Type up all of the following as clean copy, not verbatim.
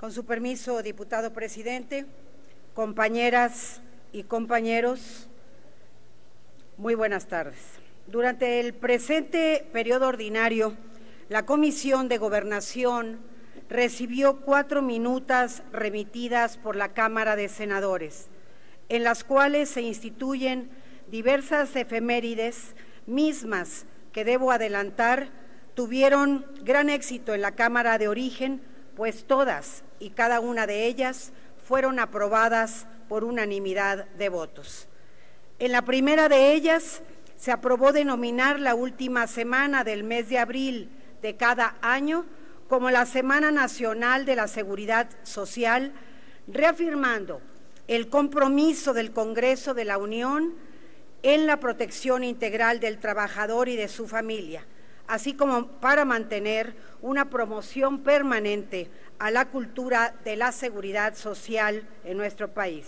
Con su permiso, diputado presidente, compañeras y compañeros, muy buenas tardes. Durante el presente periodo ordinario, la Comisión de Gobernación recibió 4 minutas remitidas por la Cámara de Senadores, en las cuales se instituyen diversas efemérides mismas que, debo adelantar, tuvieron gran éxito en la Cámara de Origen, pues todas y cada una de ellas fueron aprobadas por unanimidad de votos. En la primera de ellas se aprobó denominar la última semana del mes de abril de cada año como la Semana Nacional de la Seguridad Social, reafirmando el compromiso del Congreso de la Unión en la protección integral del trabajador y de su familia, así como para mantener una promoción permanente a la cultura de la seguridad social en nuestro país.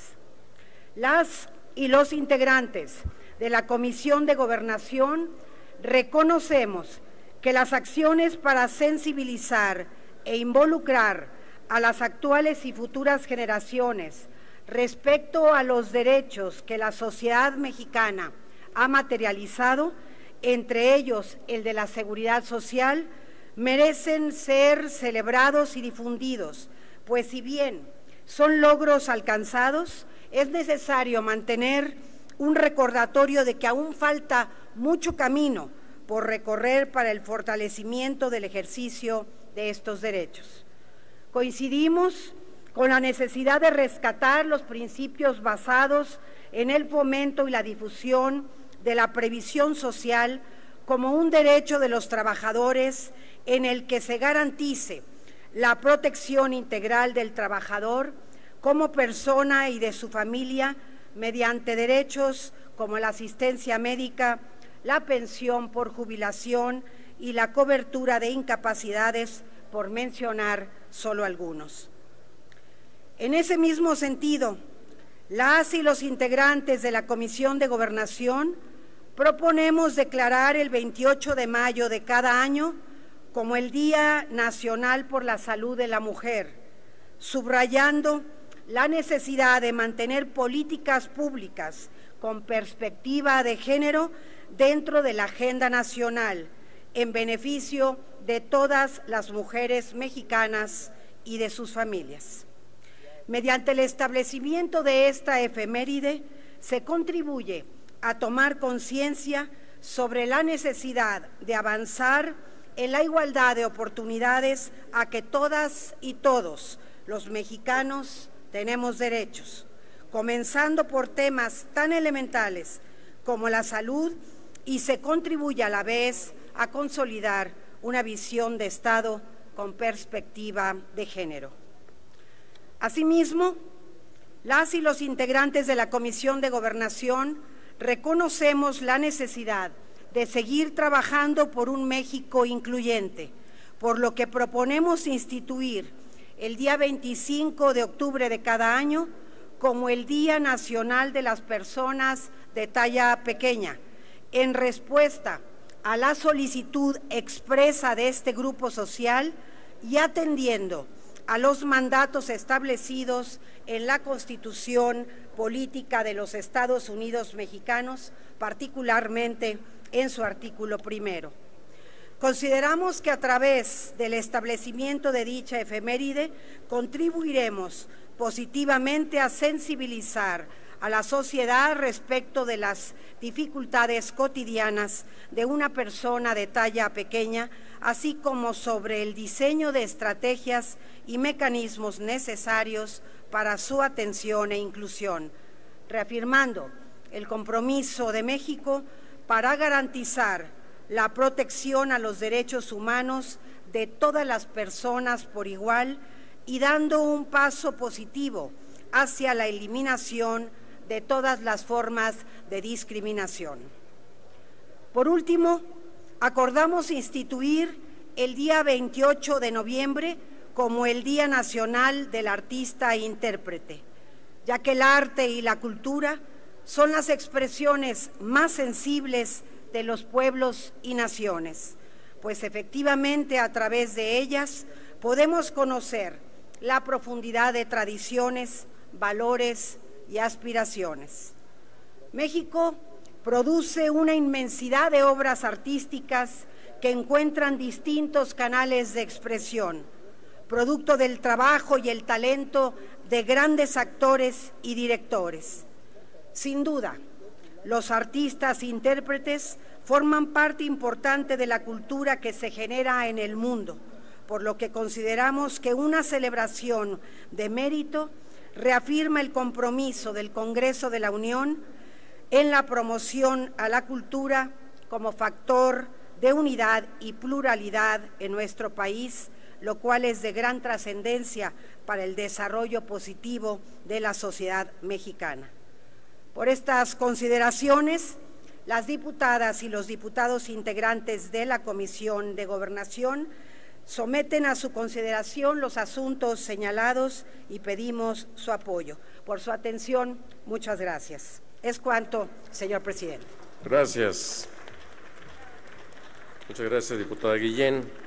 Las y los integrantes de la Comisión de Gobernación reconocemos que las acciones para sensibilizar e involucrar a las actuales y futuras generaciones respecto a los derechos que la sociedad mexicana ha materializado, entre ellos el de la seguridad social, merecen ser celebrados y difundidos, pues si bien son logros alcanzados, es necesario mantener un recordatorio de que aún falta mucho camino por recorrer para el fortalecimiento del ejercicio de estos derechos. Coincidimos con la necesidad de rescatar los principios basados en el fomento y la difusión de la previsión social como un derecho de los trabajadores en el que se garantice la protección integral del trabajador como persona y de su familia mediante derechos como la asistencia médica, la pensión por jubilación y la cobertura de incapacidades, por mencionar solo algunos. En ese mismo sentido, las y los integrantes de la Comisión de Gobernación proponemos declarar el 28 de mayo de cada año como el Día Nacional por la Salud de la Mujer, subrayando la necesidad de mantener políticas públicas con perspectiva de género dentro de la agenda nacional, en beneficio de todas las mujeres mexicanas y de sus familias. Mediante el establecimiento de esta efeméride, se contribuye a tomar conciencia sobre la necesidad de avanzar en la igualdad de oportunidades a que todas y todos los mexicanos tenemos derechos, comenzando por temas tan elementales como la salud, y se contribuye a la vez a consolidar una visión de Estado con perspectiva de género. Asimismo, las y los integrantes de la Comisión de Gobernación reconocemos la necesidad de seguir trabajando por un México incluyente, por lo que proponemos instituir el día 25 de octubre de cada año como el Día Nacional de las Personas de Talla Pequeña, en respuesta a la solicitud expresa de este grupo social y atendiendo a los mandatos establecidos en la Constitución Política de los Estados Unidos Mexicanos, particularmente en su artículo 1. Consideramos que a través del establecimiento de dicha efeméride contribuiremos positivamente a sensibilizar a la sociedad respecto de las dificultades cotidianas de una persona de talla pequeña, así como sobre el diseño de estrategias y mecanismos necesarios para su atención e inclusión, reafirmando el compromiso de México para garantizar la protección a los derechos humanos de todas las personas por igual y dando un paso positivo hacia la eliminación de todas las formas de discriminación. Por último, acordamos instituir el día 28 de noviembre como el Día Nacional del Artista e Intérprete, ya que el arte y la cultura son las expresiones más sensibles de los pueblos y naciones, pues efectivamente a través de ellas podemos conocer la profundidad de tradiciones, valores y aspiraciones. México produce una inmensidad de obras artísticas que encuentran distintos canales de expresión, producto del trabajo y el talento de grandes actores y directores. Sin duda, los artistas e intérpretes forman parte importante de la cultura que se genera en el mundo, por lo que consideramos que una celebración de mérito reafirma el compromiso del Congreso de la Unión en la promoción a la cultura como factor de unidad y pluralidad en nuestro país, lo cual es de gran trascendencia para el desarrollo positivo de la sociedad mexicana. Por estas consideraciones, las diputadas y los diputados integrantes de la Comisión de Gobernación someten a su consideración los asuntos señalados y pedimos su apoyo. Por su atención, muchas gracias. Es cuanto, señor presidente. Gracias. Muchas gracias, diputada Guillén.